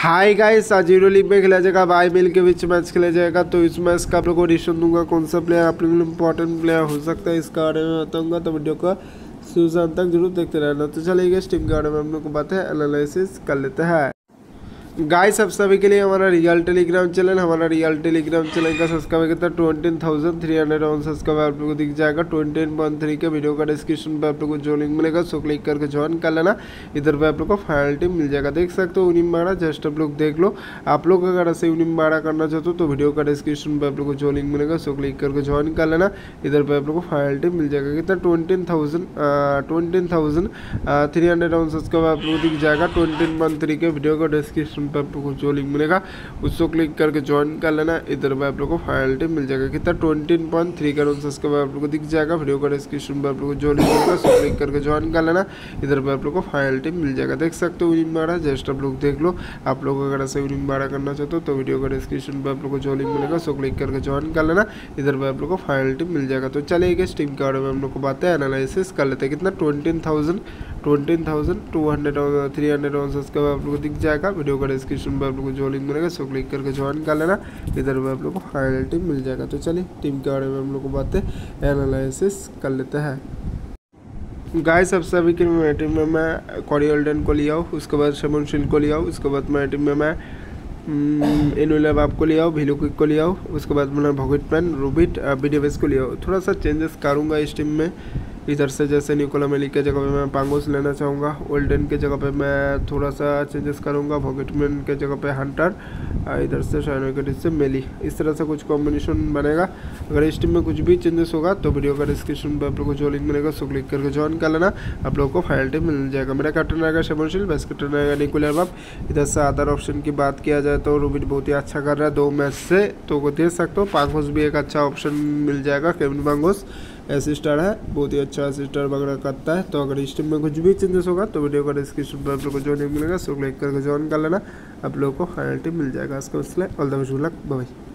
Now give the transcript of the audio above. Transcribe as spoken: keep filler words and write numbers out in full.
हाय guys, आज Euro League में खेला जाएगा। बाई मिल के बीच मैच खेला जाएगा। तो इस मैच का आप लोग को ऑडिशन दूंगा कौन सा प्लेयर आप लोगों को इंपॉर्टेंट प्लेयर हो सकता है इसका बारे में बताऊंगा। तो वीडियो का शुरू से अंत तक जरूर देखते रहना। तो चलिए इस टीम के बारे में हम लोग को बातें एनालिसिस कर लेते हैं। गाइस, सब सभी के लिए हमारा रियल टेलीग्राम चैनल हमारा रियल टेलीग्राम चैनल का सब्सक्राइबर कितना twenty thousand three hundred one subscriber आप लोगों को दिख जाएगा। ट्वेंटी पॉइंट थ्री के वीडियो का डिस्क्रिप्शन पे आप लोग को जो लिंक मिलेगा सो क्लिक करके ज्वाइन कर लेना। इधर पे आप लोग को फाइनल टीम मिल जाएगा। देख सकते हो उनिम बाड़ा, जस्ट आप लोग देख लो। आप लोग अगर ऐसे उनिम बाड़ा करना चाहते हो तो वीडियो का डिस्क्रिप्शन पे आप लोग को जो लिंक मिलेगा सो क्लिक करके ज्वाइन कर लेना। इधर पे आप लोग को फाइनल टीम मिल जाएगा। कितना twenty thousand twenty thousand three hundred one subscriber आप लोग को दिख जाएगा। ट्वेंटी पॉइंट थ्री के वीडियो का डिस्क्रिप्शन पे आप लोग को जो लिंक मिलेगा उसको क्लिक करके ज्वाइन कर लेना। इधर पे आप लोग को फाइनल टीम मिल जाएगा। कितना ट्वेंटी पॉइंट थ्री का सब्सक्राइबर आप लोग को दिख जाएगा। वीडियो का डिस्क्रिप्शन पे आप लोग को जो लिंक मिलेगा उसको क्लिक करके ज्वाइन कर लेना। इधर पे आप लोग को फाइनल टीम मिल जाएगा। देख सकते हो विनिंग बाड़ा, जस्ट आप लोग देख लो। आप लोग अगर ऐसे विनिंग बाड़ा करना चाहते हो तो वीडियो का डिस्क्रिप्शन पे आप लोग को जो लिंक मिलेगा उसको क्लिक करके ज्वाइन कर लेना। इधर पे आप लोग को फाइनल टीम मिल जाएगा। तो चलिए इस टीम के बारे में हम लोग को बातें एनालिसिस कर लेते हैं। कितना twenty thousand twenty thousand two hundred three hundred one subscriber आप लोग को दिख जाएगा। वीडियो का डिस्क्रिप्शन पे आप लोग को जो लिंक मिलेगा सो क्लिक करके ज्वाइन कर लेना। इधर में आप लोग को फाइनल टीम मिल जाएगा। तो चलिए टीम के बारे में हम लोग को बातें एनालिसिस कर लेते हैं। गाइस, सब सभी की मैं टीम में मैं कॉरी ओल्डन को लिया हूँ, उसके बाद शमन शिल को लिया हूँ, उसके बाद मैं टीम में मैं इनुलैब आपको लिया हूँ, भिलुकिक को लिया हूँ, उसके बाद मैंने भोगिट पैन रूबिट बीडीएस को लिया हूँ। थोड़ा सा चेंजेस करूँगा इस टीम में। इधर से जैसे निकोला मेली के जगह पे मैं पांगोस लेना चाहूँगा। ओल्डन के जगह पे मैं थोड़ा सा चेंजेस करूँगा। भोगिटमैन के जगह पे हंटर, इधर से शाइनोकेटिस से मेली, इस तरह से कुछ कॉम्बिनेशन बनेगा। अगर इस टीम में कुछ भी चेंजेस होगा तो वीडियो का डिस्क्रिप्शन पे आप लोग को जो लिंक मिलेगा उसको क्लिक करके ज्वाइन कर लेना। आप लोग को फाइनल टीम मिल जाएगा। मेरा कैप्टन रहेगा शमनशील, बेस कैप्टन रहेगा निकोला बाप। इधर से अदर ऑप्शन की बात किया जाए तो रूबिट बहुत ही अच्छा कर रहा है दो मैच से, तो वो देख सकते हो। पांगोस भी एक अच्छा ऑप्शन मिल जाएगा। केविन पांगोस असिस्टर है, बहुत ही अच्छा असिस्टर वगैरह करता है। तो अगर इस टीम में कुछ भी चेंजेस होगा तो वीडियो का डिस्क्रिप्शन पर आप लोग को जो लिंक मिलेगा सो क्लिक करके ज्वाइन कर लेना। आप लोग को फाइनल टीम मिल जाएगा। इसका मसला all the best, good luck, bye.